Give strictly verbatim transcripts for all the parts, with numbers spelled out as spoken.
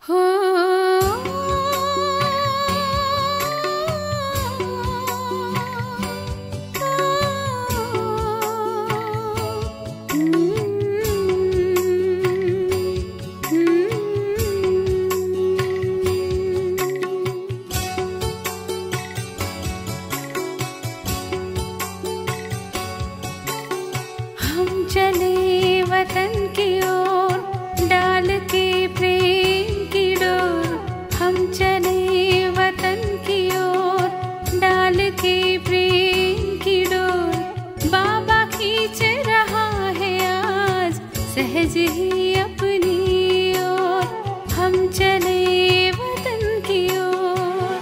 चले वतन की ओर डाल के प्रेम की डोर, हम चले वतन की ओर डाल के प्रेम की डोर, बाबा खींच रहा है आज सहज ही अपनी ओर, हम चले वतन की ओर।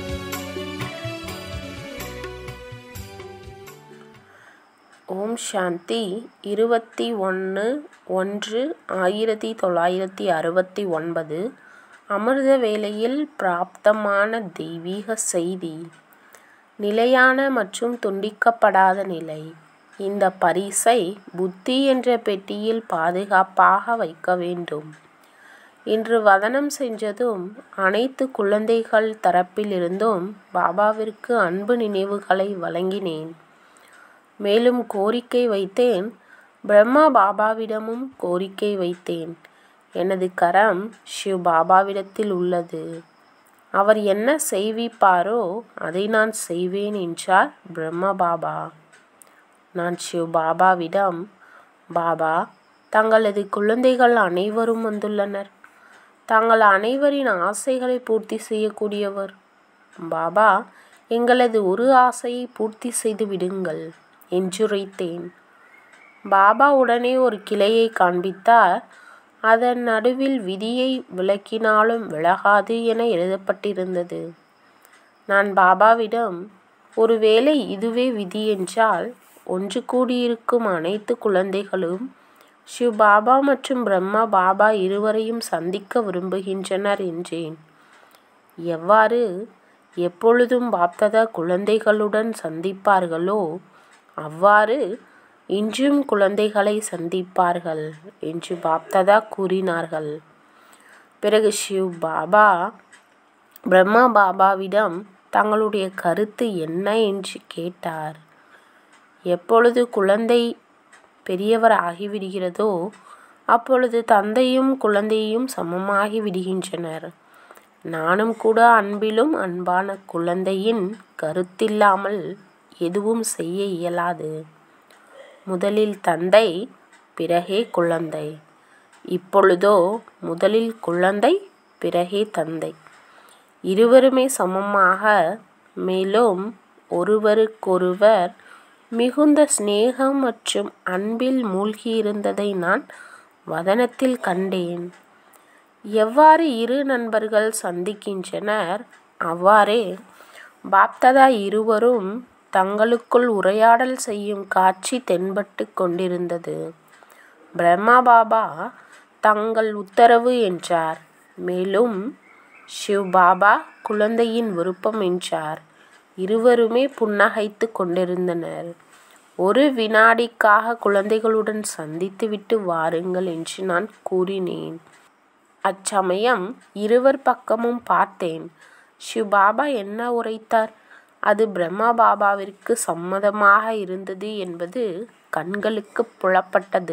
ஓம் சாந்தி. இருபத்தி ஒன்று ஒன்று ஆயிரத்தி தொள்ளாயிரத்தி அறுபத்தி ஒன்பது. அமிர்த வேளையில் பிராப்தமான தெய்வீக செய்தி. நிலையான மற்றும் துண்டிக்கப்படாத நிலை. இந்த பரிசை புத்தி என்ற பெட்டியில் பாதுகாப்பாக வைக்க வேண்டும். இன்று வதனம் செஞ்சதும் அனைத்து குழந்தைகள் தரப்பிலிருந்தும் பாபாவிற்கு அன்பு நினைவுகளை வழங்கினேன். மேலும் கோரிக்கை வைத்தேன். பிரம்மா பாபாவிடமும் கோரிக்கை வைத்தேன். எனது கரம் ஷிவ் பாபாவிடத்தில் உள்ளது. அவர் என்ன செய்விப்பாரோ அதை நான் செய்வேன் என்றார் பிரம்மா பாபா. நான் ஷிவ் பாபாவிடம், பாபா, தங்களது குழந்தைகள் அனைவரும் வந்துள்ளனர். தாங்கள் அனைவரின் ஆசைகளை பூர்த்தி செய்யக்கூடியவர். பாபா, எங்களது ஒரு ஆசையை பூர்த்தி செய்து விடுங்கள் என்றுரைத்தேன். பாபா உடனே ஒரு கிளையை காண்பித்தார். அதன் நடுவில் விதியை விளக்கினாலும் விலகாது என எழுதப்பட்டிருந்தது. நான் பாபாவிடம், ஒருவேளை இதுவே விதி என்றால் ஒன்று கூடியிருக்கும் அனைத்து குழந்தைகளும் ஷிவ் பாபா மற்றும் பிரம்மா பாபா இருவரையும் சந்திக்க விரும்புகின்றனர் என்றேன். எவ்வாறு எப்பொழுதும் பாப்தாதா குழந்தைகளுடன் சந்திப்பார்களோ அவ்வாறு இன்றும் குழந்தைகளை சந்திப்பார்கள் என்று பாப்தாதா கூறினார்கள். பிறகு ஷிவ் பாபா பிரம்மா பாபாவிடம் தங்களுடைய கருத்து என்ன என்று கேட்டார். எப்பொழுது குழந்தை பெரியவர் ஆகிவிடுகிறதோ அப்பொழுது தந்தையும் குழந்தையும் சமமாகி விடுகின்றனர். நானும் கூட அன்பிலும் அன்பான குழந்தையின் கருத்தில்லாமல் எதுவும் செய்ய இயலாது. முதலில் தந்தை, பிறகே குழந்தை. இப்பொழுதோ முதலில் குழந்தை, பிறகே தந்தை. இருவருமே சமமாக, மேலும் ஒருவருக்கொருவர் மிகுந்த சிநேகம் மற்றும் அன்பில் மூழ்கியிருந்ததை நான் வதனத்தில் கண்டேன். எவ்வாறு இரு நண்பர்கள் சந்திக்கின்றனர் அவ்வாறே பாப்தாதா இருவரும் தங்களுக்குள் உரையாடல் செய்யும் காட்சி தென்பட்டு கொண்டிருந்தது. பிரம்மா பாபா தங்கள் உத்தரவு என்றார். மேலும் ஷிவ் பாபா குழந்தையின் விருப்பம் என்றார். இருவருமே புன்னகைத்து கொண்டிருந்தனர். ஒரு வினாடிக்காக குழந்தைகளுடன் சந்தித்துவிட்டு வாருங்கள் என்று நான் கூறினேன். அச்சமயம் இருவர் பக்கமும் பார்த்தேன். ஷிவ் பாபா என்ன உரைத்தார் அது பிரம்மா பாபாவிற்கு சம்மதமாக இருந்தது என்பது கண்களுக்கு புலப்பட்டது.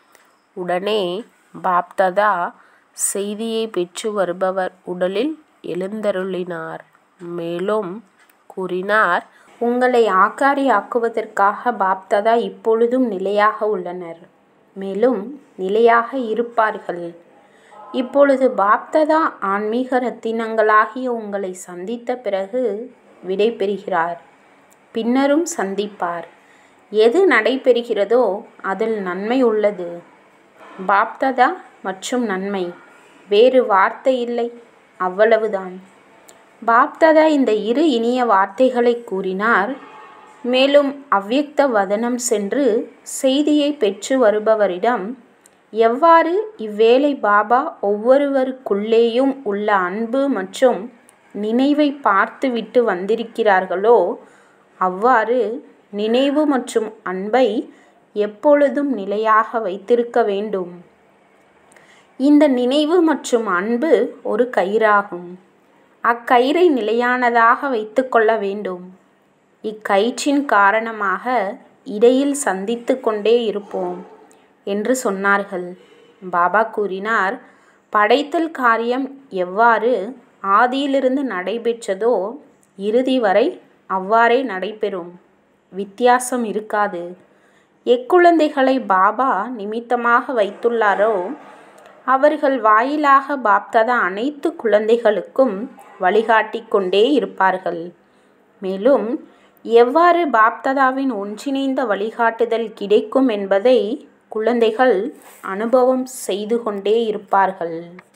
உடனே பாப்தாதா செய்தியை பெற்று வருபவர் உடலில் எழுந்தருளினார். மேலும் கூறினார், உங்களை ஆக்காரியாக்குவதற்காக பாப்தாதா இப்பொழுதும் நிலையாக உள்ளனர். மேலும் நிலையாக இருப்பார்கள். இப்பொழுது பாப்தாதா ஆன்மீக ரத்தினங்களாகிய உங்களை சந்தித்த பிறகு விடை பெறுகிறார். பின்னரும் சந்திப்பார். எது நடைபெறுகிறதோ அதில் நன்மை உள்ளது. பாப்தாதா மற்றும் நன்மை, வேறு வார்த்தை இல்லை, அவ்வளவுதான். பாப்தாதா இந்த இரு இனிய வார்த்தைகளை கூறினார். மேலும் அவ்யக்த வதனம் சென்று செய்தியை பெற்று வருபவரிடம், எவ்வாறு இவ்வேளை பாபா ஒவ்வொருவருக்குள்ளேயும் உள்ள அன்பு மற்றும் நினைவை பார்த்து விட்டு வந்திருக்கிறார்களோ அவ்வாறு நினைவு மற்றும் அன்பை எப்பொழுதும் நிலையாக வைத்திருக்க வேண்டும். இந்த நினைவு மற்றும் அன்பு ஒரு கயிறாகும். அக்கயிறை நிலையானதாக வைத்து கொள்ள வேண்டும். இக்கயிற்றின் காரணமாக இடையில் சந்தித்து கொண்டே இருப்போம் என்று சொன்னார்கள். பாபா கூறினார், படைத்தல் காரியம் எவ்வாறு ஆதியிலிருந்து நடைபெற்றதோ இறுதி வரை அவ்வாறே நடைபெறும். வித்தியாசம் இருக்காது. எக்குழந்தைகளை பாபா நிமித்தமாக வைத்துள்ளாரோ அவர்கள் வாயிலாக பாப்தாதா அனைத்து குழந்தைகளுக்கும் வழிகாட்டி கொண்டே இருப்பார்கள். மேலும் எவ்வாறு பாப்தாதாவின் ஒன்றிணைந்த வழிகாட்டுதல் கிடைக்கும் என்பதை குழந்தைகள் அனுபவம் செய்து கொண்டே இருப்பார்கள்.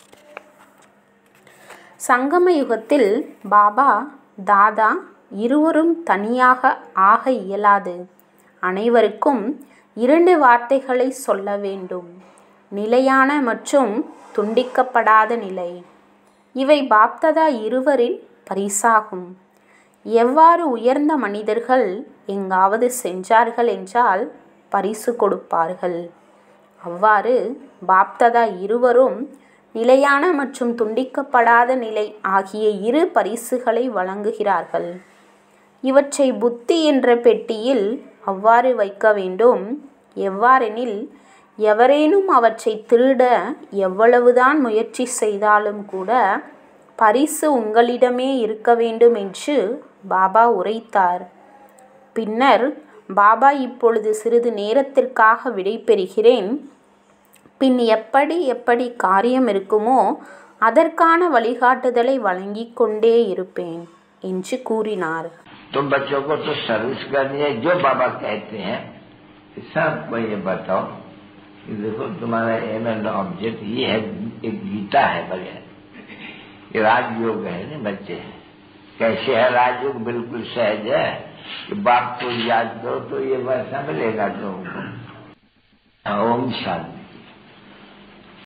சங்கம யுகத்தில் பாபா தாதா இருவரும் தனியாக ஆக இயலாது. அனைவருக்கும் இரண்டு வார்த்தைகளை சொல்ல வேண்டும். நிலையான மற்றும் துண்டிக்கப்படாத நிலை. இவை பாப்தாதா இருவரின் பரிசாகும். எவ்வாறு உயர்ந்த மனிதர்கள் எங்காவது சென்றார்கள் என்றால் பரிசு கொடுப்பார்கள். அவ்வாறு பாப்தாதா இருவரும் நிலையான மற்றும் துண்டிக்கப்படாத நிலை ஆகிய இரு பரிசுகளை வழங்குகிறார்கள். இவற்றை புத்தி என்ற பெட்டியில் அவ்வாறு வைக்க வேண்டும். எவ்வாறெனில் எவரேனும் அவற்றை திருட எவ்வளவுதான் முயற்சி செய்தாலும் கூட பரிசு உங்களிடமே இருக்க வேண்டும் என்று பாபா உரைத்தார். பின்னர் பாபா, இப்பொழுது சிறிது நேரத்திற்காக விடை பெறுகிறேன். பின் எப்படி எப்படி காரியம் இருக்குமோ அதற்கான வழிகாட்டுதலை வழங்கிக் கொண்டே இருப்பேன் என்று கூறினார். तुम बच्चों को तो सर्विस करनी है, जो बाबा कहते हैं सब ये बताओ कि देखो तुम्हारा एम एंड ऑब्जेक्ट ये है, एक गीता है बढ़िया, ये राजयोग है ना बच्चे। कैसे है राजयोग? बिल्कुल सहज है कि बाप को याद करो तो ये वैसा मिलेगा तुमको। ओम शांति।